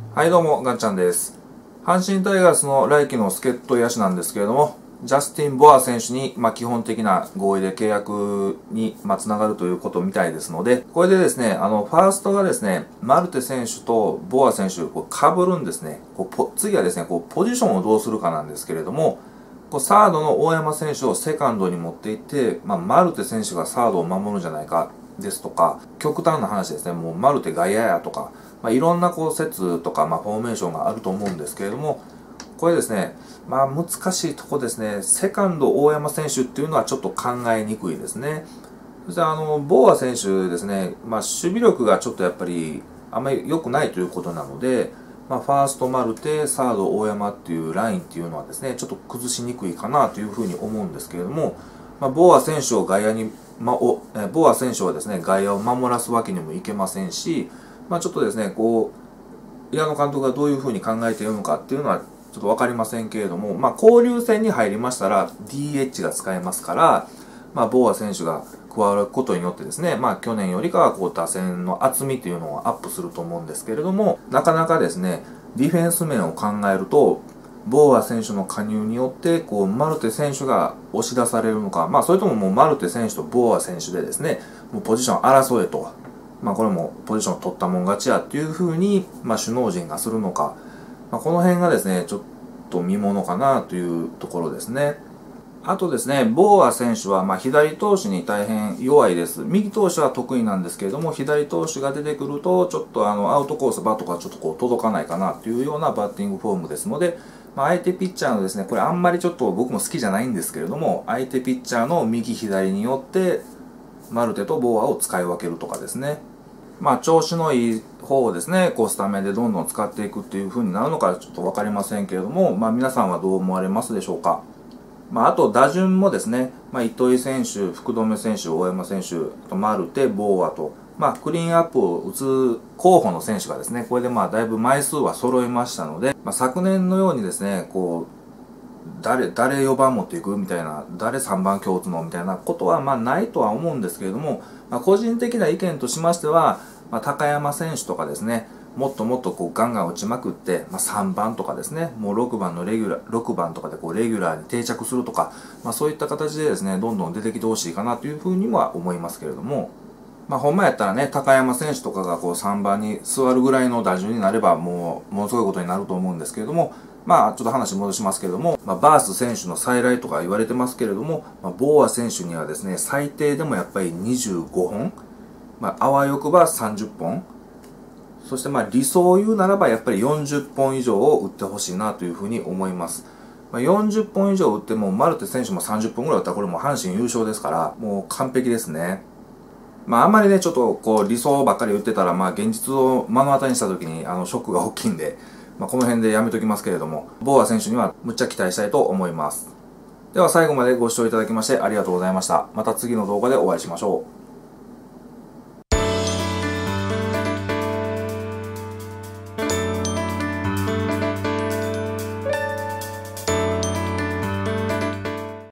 はいどうも、ガンちゃんです。阪神タイガースの来季の助っ人野手なんですけれども、ジャスティン・ボア選手に、基本的な合意で契約に、つながるということみたいですので、これでですね、ファーストがですね、マルテ選手とボア選手、被るんですね。次はですね、ポジションをどうするかなんですけれども、サードの大山選手をセカンドに持っていって、マルテ選手がサードを守るんじゃないかですとか、極端な話ですね、もうマルテ外野やとか、いろんな説とか、フォーメーションがあると思うんですけれども、これですね、難しいとこですね、セカンド大山選手っていうのはちょっと考えにくいですね。そしてボーア選手ですね、守備力がちょっとやっぱりあんまり良くないということなので、ファーストマルテ、サード大山っていうラインっていうのはですね、ちょっと崩しにくいかなというふうに思うんですけれども、ボーア選手を外野に、ボーア選手はですね、外野を守らすわけにもいけませんし、ちょっとですね、矢野監督がどういうふうに考えているのかっていうのはちょっと分かりませんけれども、交流戦に入りましたら DH が使えますから、ボーア選手が加わることによってですね、去年よりかは打線の厚みというのをアップすると思うんですけれども、なかなかですね、ディフェンス面を考えると、ボーア選手の加入によって、マルテ選手が押し出されるのか、それとももうマルテ選手とボーア選手でですね、もうポジション争えと。これもポジション取ったもん勝ちやっていう風に、首脳陣がするのか、この辺がですね、ちょっと見ものかなというところですね。あとですね、ボーア選手は左投手に大変弱いです。右投手は得意なんですけれども、左投手が出てくると、ちょっとアウトコース、バットがちょっと届かないかなというようなバッティングフォームですので、相手ピッチャーのですね、これあんまりちょっと僕も好きじゃないんですけれども、相手ピッチャーの右左によって、マルテとボーアを使い分けるとかですね。調子のいい方をですね、スタメンでどんどん使っていくっていう風になるのかちょっと分かりませんけれども、皆さんはどう思われますでしょうか。あと打順もですね、糸井選手、福留選手、大山選手、マルテ、ボーアと、クリーンアップを打つ候補の選手がですね、これでだいぶ枚数は揃いましたので、昨年のようにですね、誰4番持っていくみたいな、誰3番今日打つのみたいなことはないとは思うんですけれども、個人的な意見としましては、高山選手とかですね、もっともっとガンガン打ちまくって、3番とかですね、もう6番の6番とかでレギュラーに定着するとか、そういった形でですね、どんどん出てきてほしいかなというふうには思いますけれども、ほんまやったらね、高山選手とかが3番に座るぐらいの打順になれば、ものすごいことになると思うんですけれども、ちょっと話戻しますけれども、バース選手の再来とか言われてますけれども、ボーア選手にはですね、最低でもやっぱり25本、あわよくば30本、そして理想を言うならばやっぱり40本以上を打ってほしいなというふうに思います。40本以上打っても、マルテ選手も30本ぐらい打ったらこれもう阪神優勝ですから、もう完璧ですね。あんまりね、ちょっと理想ばっかり言ってたら、現実を目の当たりにした時に、ショックが大きいんで、この辺でやめときますけれども、ボーア選手にはむっちゃ期待したいと思います。では最後までご視聴いただきましてありがとうございました。また次の動画でお会いしましょう。